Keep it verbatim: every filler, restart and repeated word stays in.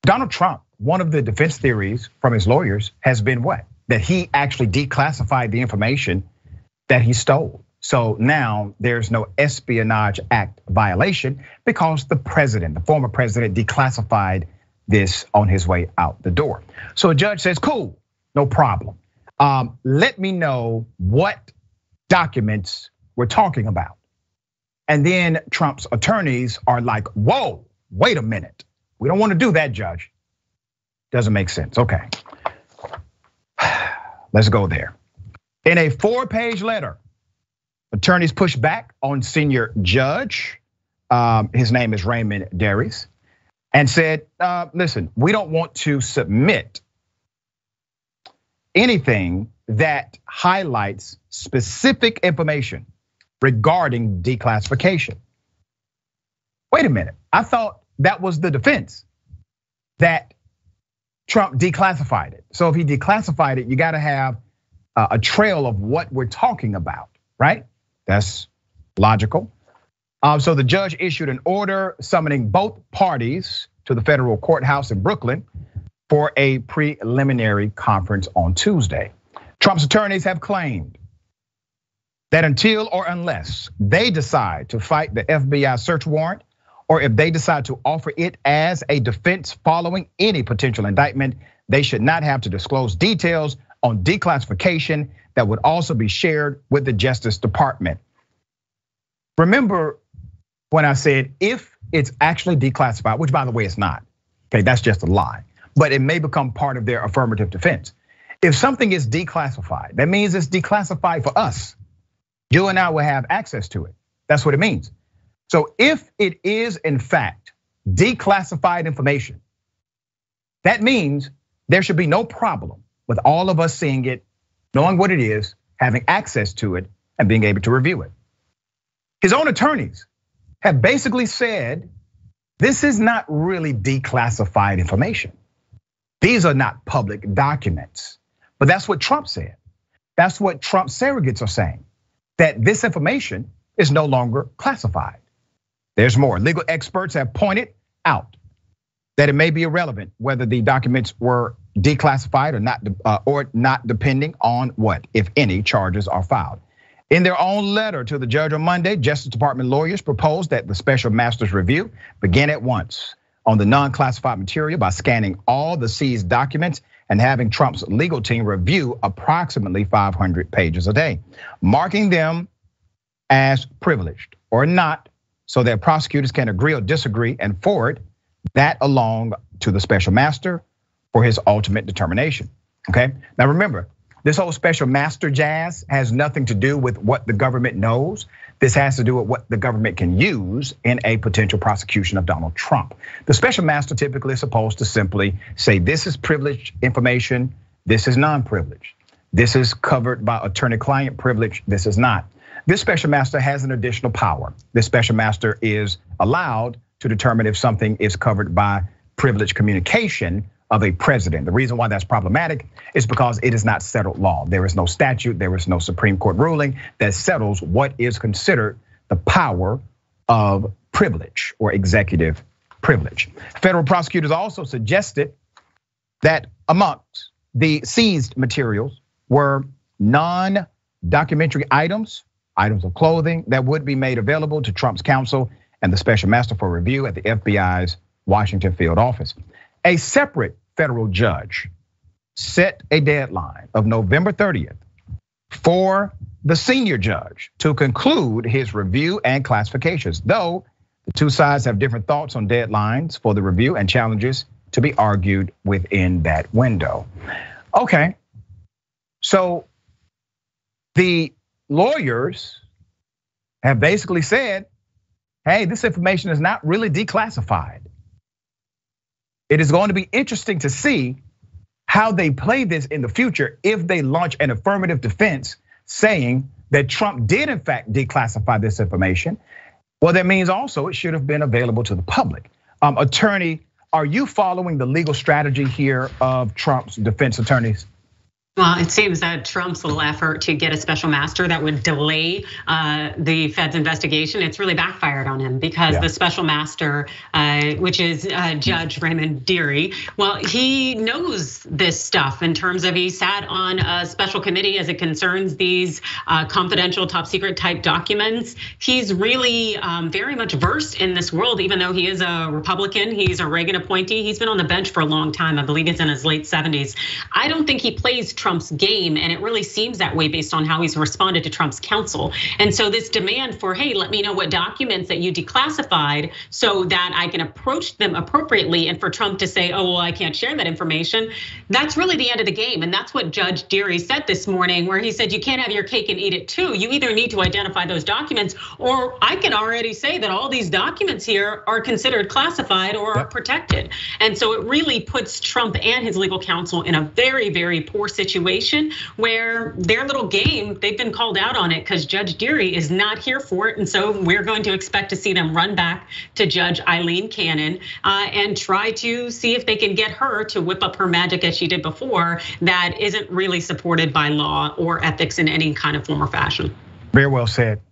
Donald Trump, one of the defense theories from his lawyers has been what? That he actually declassified the information that he stole. So now there's no Espionage Act violation because the president, the former president, declassified this on his way out the door. So a judge says, cool, no problem. Um, let me know what documents we're talking about. And then Trump's attorneys are like, whoa, wait a minute. We don't want to do that, Judge. Doesn't make sense. Okay. Let's go there. In a four-page letter, attorneys pushed back on Senior Judge, um, his name is Raymond Dearie, and said, uh, listen, we don't want to submit anything that highlights specific information regarding declassification. Wait a minute, I thought that was the defense, that Trump declassified it. So if he declassified it, you gotta have a trail of what we're talking about, right? That's logical. So the judge issued an order summoning both parties to the federal courthouse in Brooklyn for a preliminary conference on Tuesday. Trump's attorneys have claimed that until or unless they decide to fight the F B I search warrant, or if they decide to offer it as a defense following any potential indictment, they should not have to disclose details on declassification that would also be shared with the Justice Department. Remember when I said if it's actually declassified, which by the way it's not, okay, that's just a lie, but it may become part of their affirmative defense. If something is declassified, that means it's declassified for us. You and I will have access to it. That's what it means. So if it is in fact declassified information, that means there should be no problem with all of us seeing it, knowing what it is, having access to it, and being able to review it. His own attorneys have basically said, this is not really declassified information. These are not public documents. But that's what Trump said. That's what Trump surrogates are saying, that this information is no longer classified. There's more. Legal experts have pointed out that it may be irrelevant whether the documents were declassified or not, or not depending on what, if any, charges are filed. In their own letter to the judge on Monday, Justice Department lawyers proposed that the special master's review begin at once on the non-classified material by scanning all the seized documents and having Trump's legal team review approximately five hundred pages a day, marking them as privileged or not, so that prosecutors can agree or disagree and forward that along to the special master for his ultimate determination, okay? Now remember, this whole special master jazz has nothing to do with what the government knows. This has to do with what the government can use in a potential prosecution of Donald Trump. The special master typically is supposed to simply say, this is privileged information, this is non-privileged. This is covered by attorney-client privilege, this is not. This special master has an additional power. This special master is allowed to determine if something is covered by privileged communication of a president. The reason why that's problematic is because it is not settled law. There is no statute, there is no Supreme Court ruling that settles what is considered the power of privilege or executive privilege. Federal prosecutors also suggested that amongst the seized materials were non-documentary items, items of clothing that would be made available to Trump's counsel and the special master for review at the F B I's Washington field office. A separate federal judge set a deadline of November thirtieth for the senior judge to conclude his review and classifications, though the two sides have different thoughts on deadlines for the review and challenges to be argued within that window. Okay, so the lawyers have basically said, hey, this information is not really declassified. It is going to be interesting to see how they play this in the future if they launch an affirmative defense saying that Trump did in fact declassify this information. Well, that means also it should have been available to the public. Um, attorney, are you following the legal strategy here of Trump's defense attorneys? Well, it seems that Trump's little effort to get a special master that would delay uh, the Fed's investigation, it's really backfired on him because yeah. the special master, uh, which is uh, Judge Raymond Dearie, well, he knows this stuff in terms of he sat on a special committee as it concerns these uh, confidential top secret type documents. He's really um, very much versed in this world, even though he is a Republican, he's a Reagan appointee. He's been on the bench for a long time. I believe he's in his late seventies. I don't think he plays Trump's game, and it really seems that way based on how he's responded to Trump's counsel. And so this demand for, hey, let me know what documents that you declassified so that I can approach them appropriately, and for Trump to say, oh, well, I can't share that information, that's really the end of the game. And that's what Judge Dearie said this morning, where he said, you can't have your cake and eat it too. You either need to identify those documents, or I can already say that all these documents here are considered classified or are protected. And so it really puts Trump and his legal counsel in a very, very poor situation, where their little game, they've been called out on it because Judge Dearie is not here for it. And so we're going to expect to see them run back to Judge Eileen Cannon and try to see if they can get her to whip up her magic as she did before that isn't really supported by law or ethics in any kind of form or fashion. Very well said.